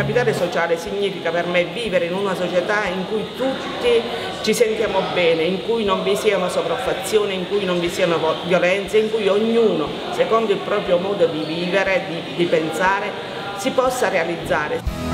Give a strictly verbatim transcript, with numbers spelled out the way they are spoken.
capitale sociale significa per me vivere in una società in cui tutti ci sentiamo bene, in cui non vi sia una sopraffazione, in cui non vi siano violenze, in cui ognuno, secondo il proprio modo di vivere, di, di pensare, si possa realizzare.